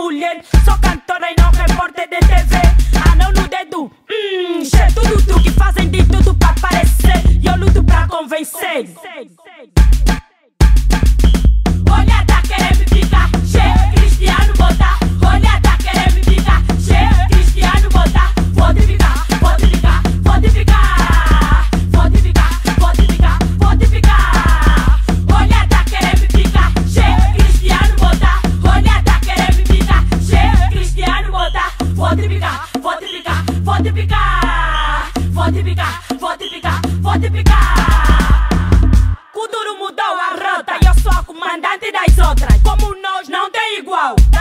mulher. Sou cantora e não repórter de TV. Anel no dedo, cheio tudo truque. Fazem de tudo pra aparecer e eu luto pra convencer. Olha, tá querendo me picar, cheio, Cristiano botar. Olha, tá querendo me picar, cheio, Cristiano botar. Vou te picar, vou te picar, vou te picar. Vou te picar, vou te picar, vou te picar. Olha, tá querendo me picar, cheio, Cristiano botar. Olha, tá querendo me picar, cheio, Cristiano botar. Vou te picar, vou te picar, vou te picar. Vou te picar, vou te picar, vou te picar. Kuduro mudou a rota e eu sou a comandante das outras. Como nós não tem igual.